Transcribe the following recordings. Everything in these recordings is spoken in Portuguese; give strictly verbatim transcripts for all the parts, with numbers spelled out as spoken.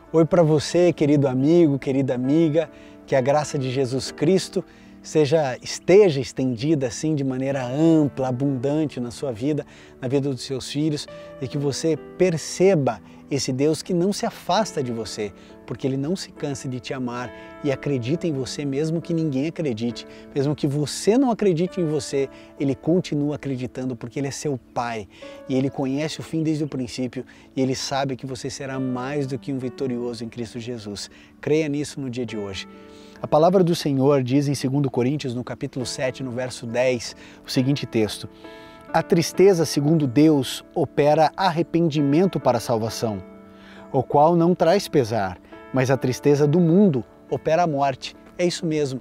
Oi para você, querido amigo, querida amiga, que a graça de Jesus Cristo seja, esteja estendida assim de maneira ampla, abundante na sua vida, na vida dos seus filhos, e que você perceba esse Deus que não se afasta de você, porque Ele não se cansa de te amar e acredita em você mesmo que ninguém acredite, mesmo que você não acredite em você, Ele continua acreditando porque Ele é seu Pai e Ele conhece o fim desde o princípio e Ele sabe que você será mais do que um vitorioso em Cristo Jesus. Creia nisso no dia de hoje. A palavra do Senhor diz em segundo Coríntios, no capítulo sete, no verso dez, o seguinte texto: a tristeza, segundo Deus, opera arrependimento para a salvação, o qual não traz pesar, mas a tristeza do mundo opera a morte. É isso mesmo.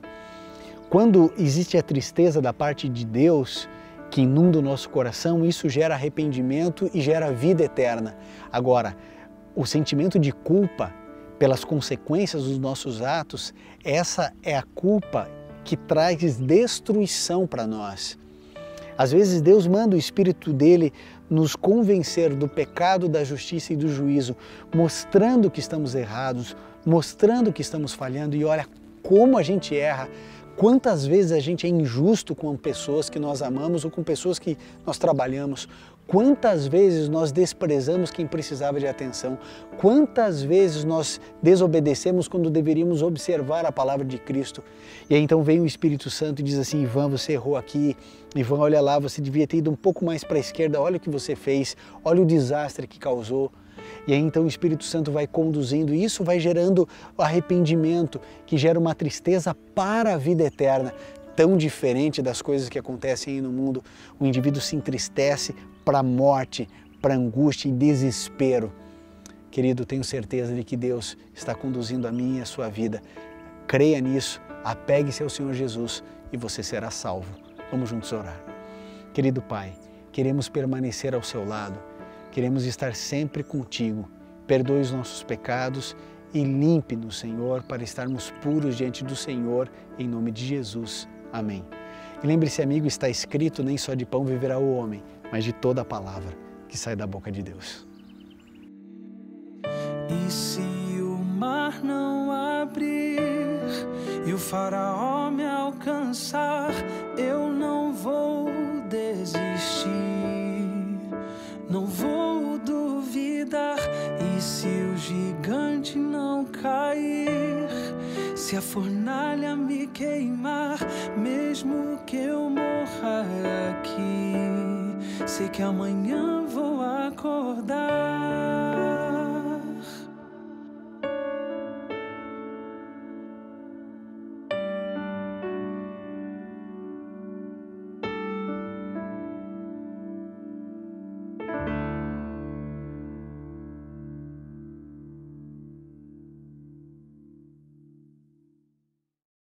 Quando existe a tristeza da parte de Deus, que inunda o nosso coração, isso gera arrependimento e gera vida eterna. Agora, o sentimento de culpa pelas consequências dos nossos atos, essa é a culpa que traz destruição para nós. Às vezes Deus manda o Espírito dele nos convencer do pecado, da justiça e do juízo, mostrando que estamos errados, mostrando que estamos falhando, e olha como a gente erra, quantas vezes a gente é injusto com pessoas que nós amamos ou com pessoas que nós trabalhamos, quantas vezes nós desprezamos quem precisava de atenção, quantas vezes nós desobedecemos quando deveríamos observar a palavra de Cristo. E aí então vem o Espírito Santo e diz assim: Ivan, você errou aqui, Ivan, olha lá, você devia ter ido um pouco mais para a esquerda, olha o que você fez, olha o desastre que causou. E aí então o Espírito Santo vai conduzindo, e isso vai gerando arrependimento, que gera uma tristeza para a vida eterna, tão diferente das coisas que acontecem aí no mundo. O indivíduo se entristece para a morte, para a angústia e desespero. Querido, tenho certeza de que Deus está conduzindo a minha e a sua vida. Creia nisso, apegue-se ao Senhor Jesus e você será salvo. Vamos juntos orar. Querido Pai, queremos permanecer ao seu lado, queremos estar sempre contigo. Perdoe os nossos pecados e limpe-nos, Senhor, para estarmos puros diante do Senhor, em nome de Jesus. Amém. E lembre-se, amigo, está escrito: nem só de pão viverá o homem, mas de toda a palavra que sai da boca de Deus. E se o mar não abrir e o faraó me alcançar, eu não vou desistir, não vou duvidar. E se o gigante não cair, se a fornalha me queimar, mesmo que eu morra aqui, sei que amanhã vou acordar.